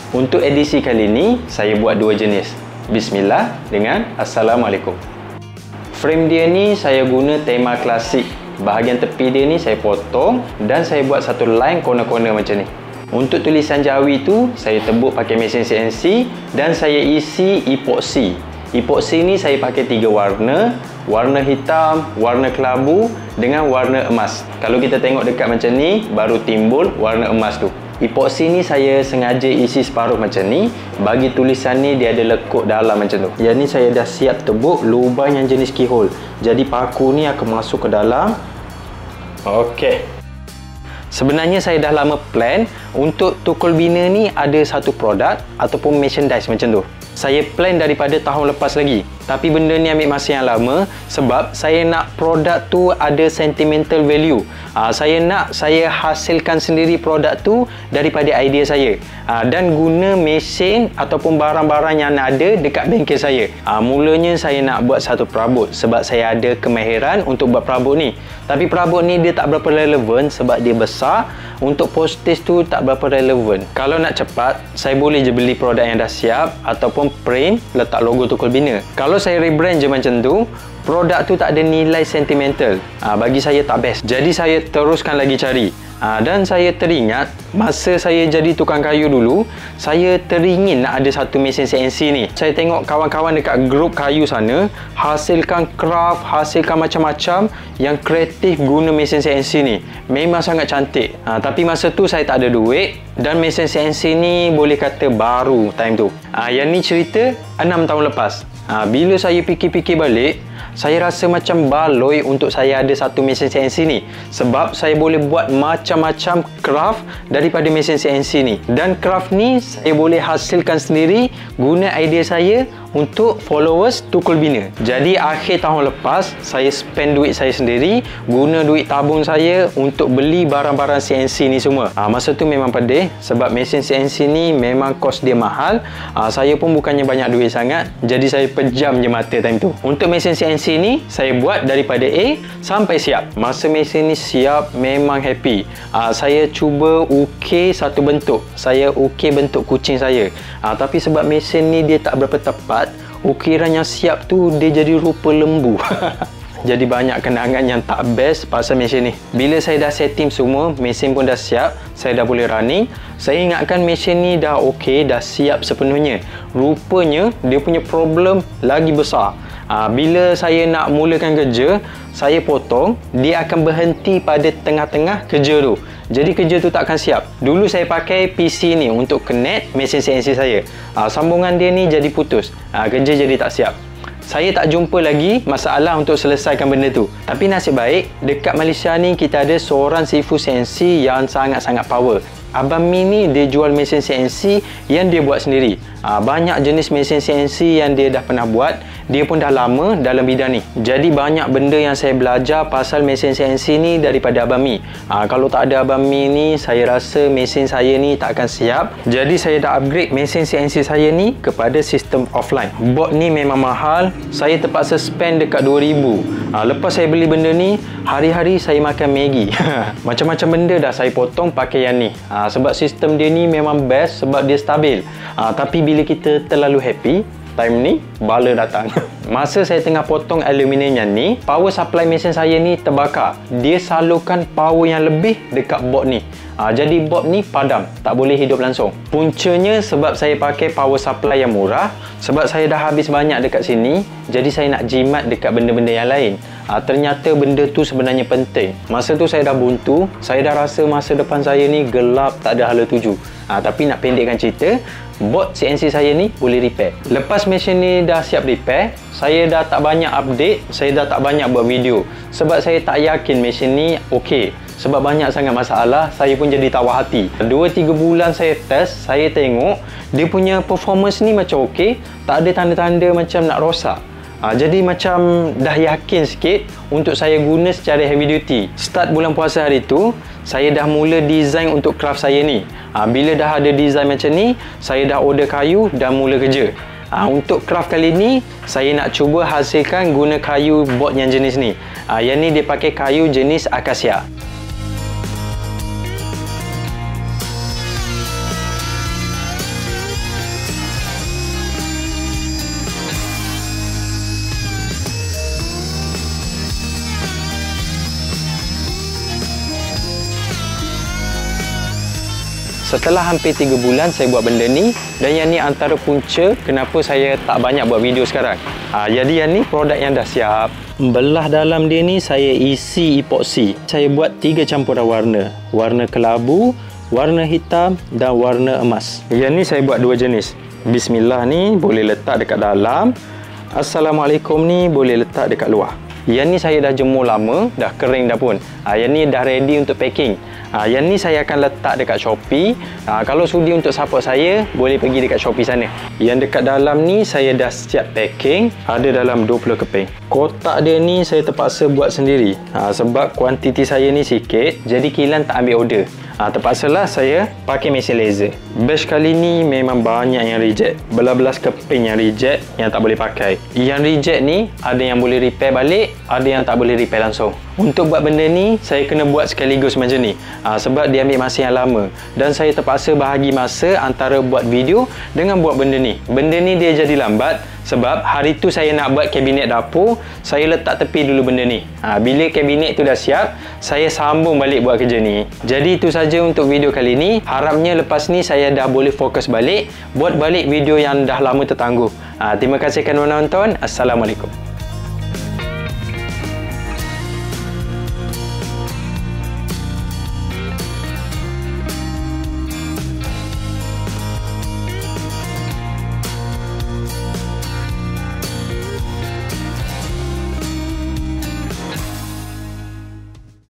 Untuk edisi kali ini, saya buat dua jenis. Bismillah dengan Assalamualaikum. Frame dia ni saya guna tema klasik. Bahagian tepi dia ni saya potong dan saya buat satu line corner-corner macam ni. Untuk tulisan Jawi tu, saya tebuk pakai mesin CNC dan saya isi epoxy. Epoxy ni saya pakai 3 warna. Warna hitam, warna kelabu dengan warna emas. Kalau kita tengok dekat macam ni, baru timbul warna emas tu. Epoxy ni saya sengaja isi separuh macam ni, bagi tulisan ni dia ada lekuk dalam macam tu. Yang ni saya dah siap tebuk lubang yang jenis keyhole. Jadi paku ni akan masuk ke dalam. Okey. Sebenarnya saya dah lama plan untuk Tukul Bina ni ada satu produk ataupun merchandise macam tu. Saya plan daripada tahun lepas lagi. Tapi benda ni ambil masa yang lama sebab saya nak produk tu ada sentimental value. Saya hasilkan sendiri produk tu daripada idea saya. Dan guna mesin ataupun barang-barang yang ada dekat bengkel saya. Mulanya saya nak buat satu perabot sebab saya ada kemahiran untuk buat perabot ni. Tapi perabot ni dia tak berapa relevan sebab dia besar. Untuk postage tu tak berapa relevan. Kalau nak cepat, saya boleh je beli produk yang dah siap ataupun print letak logo Tukul Bina. Kalau saya rebrand je macam tu, produk tu tak ada nilai sentimental. Bagi saya tak best. Jadi saya teruskan lagi cari. Dan saya teringat masa saya jadi tukang kayu dulu, saya teringin nak ada satu mesin CNC ni. Saya tengok kawan-kawan dekat grup kayu sana hasilkan craft, hasilkan macam-macam yang kreatif guna mesin CNC ni. Memang sangat cantik. Tapi masa tu saya tak ada duit dan mesin CNC ni boleh kata baru time tu. Yang ni cerita 6 tahun lepas. Bila saya fikir-fikir balik, saya rasa macam baloi untuk saya ada satu mesin CNC ni. Sebab saya boleh buat macam-macam craft daripada mesin CNC ni. Dan craft ni saya boleh hasilkan sendiri guna idea saya untuk followers Tukul Bina. Jadi akhir tahun lepas, saya spend duit saya sendiri, guna duit tabung saya untuk beli barang-barang CNC ni semua. Masa tu memang pedih sebab mesin CNC ni memang kos dia mahal. Saya pun bukannya banyak duit sangat, jadi saya pejam je mata time tu. Untuk mesin CNC ni, saya buat daripada A sampai siap. Masa mesin ni siap, memang happy. Saya cuba ukir satu bentuk. Saya ukir bentuk kucing saya. Tapi sebab mesin ni dia tak berapa tepat, ukiran yang siap tu dia jadi rupa lembu. Jadi banyak kenangan yang tak best pasal mesin ni. Bila saya dah setting semua, mesin pun dah siap, saya dah boleh running. Saya ingatkan mesin ni dah okey, dah siap sepenuhnya. Rupanya dia punya problem lagi besar. Bila saya nak mulakan kerja, saya potong, dia akan berhenti pada tengah-tengah kerja tu. Jadi kerja tu tak akan siap. Dulu saya pakai PC ni untuk connect mesin CNC saya. Sambungan dia ni jadi putus. Kerja jadi tak siap. Saya tak jumpa lagi masalah untuk selesaikan benda tu. Tapi nasib baik, dekat Malaysia ni kita ada seorang sifu CNC yang sangat-sangat power. Abang Mi ni dia jual mesin CNC yang dia buat sendiri. Banyak jenis mesin CNC yang dia dah pernah buat. Dia pun dah lama dalam bidang ni. Jadi banyak benda yang saya belajar pasal mesin CNC ni daripada Abang Mi. Kalau tak ada Abang Mi ni, saya rasa mesin saya ni tak akan siap. Jadi saya dah upgrade mesin CNC saya ni kepada sistem offline. Board ni memang mahal. Saya terpaksa spend dekat 2,000. Lepas saya beli benda ni, hari-hari saya makan Maggi. Macam-macam benda dah saya potong pakai yang ni. Sebab sistem dia ni memang best sebab dia stabil. Tapi bila kita terlalu happy, time ni bala datang. Masa saya tengah potong aluminium yang ni, power supply mesin saya ni terbakar. Dia salurkan power yang lebih dekat board ni. Jadi board ni padam, tak boleh hidup langsung. Puncanya sebab saya pakai power supply yang murah. Sebab saya dah habis banyak dekat sini, jadi saya nak jimat dekat benda-benda yang lain. Ternyata benda tu sebenarnya penting. Masa tu saya dah buntu, saya dah rasa masa depan saya ni gelap, tak ada hala tuju. Tapi nak pendekkan cerita, board CNC saya ni boleh repair. Lepas mesin ni dah siap repair, saya dah tak banyak update, saya dah tak banyak buat video. Sebab saya tak yakin mesin ni okey. Sebab banyak sangat masalah, saya pun jadi tawar hati. 2-3 bulan saya test, saya tengok dia punya performance ni macam okey, tak ada tanda-tanda macam nak rosak. Jadi macam dah yakin sikit untuk saya guna secara heavy duty. Start bulan puasa hari tu, saya dah mula design untuk craft saya ni. Bila dah ada design macam ni, saya dah order kayu dan mula kerja. Untuk craft kali ni, saya nak cuba hasilkan guna kayu board yang jenis ni. Yang ni dia pakai kayu jenis akasia. Setelah hampir 3 bulan saya buat benda ni, dan yang ni antara punca kenapa saya tak banyak buat video sekarang. Jadi yang ni produk yang dah siap. Belah dalam dia ni saya isi epoxy. Saya buat 3 campuran warna. Warna kelabu, warna hitam dan warna emas. Yang ni saya buat 2 jenis. Bismillah ni boleh letak dekat dalam. Assalamualaikum ni boleh letak dekat luar. Yang ni saya dah jemur lama, dah kering dah pun. Yang ni dah ready untuk packing. Yang ni saya akan letak dekat Shopee. Kalau sudi untuk support saya, boleh pergi dekat Shopee sana. Yang dekat dalam ni saya dah siap packing, ada dalam 20 keping. Kotak dia ni saya terpaksa buat sendiri. Sebab kuantiti saya ni sikit, jadi kilang tak ambil order. Terpaksalah saya pakai mesin laser. Batch kali ni memang banyak yang reject. Belas-belas keping yang reject, yang tak boleh pakai. Yang reject ni, ada yang boleh repair balik, ada yang tak boleh repair langsung. Untuk buat benda ni, saya kena buat sekaligus macam ni. Sebab dia ambil masa yang lama. Dan saya terpaksa bahagi masa antara buat video dengan buat benda ni. Benda ni dia jadi lambat sebab hari tu saya nak buat kabinet dapur, saya letak tepi dulu benda ni. Bila kabinet tu dah siap, saya sambung balik buat kerja ni. Jadi itu saja untuk video kali ni. Harapnya lepas ni saya dah boleh fokus balik, buat balik video yang dah lama tertangguh. Terima kasih kerana menonton. Assalamualaikum.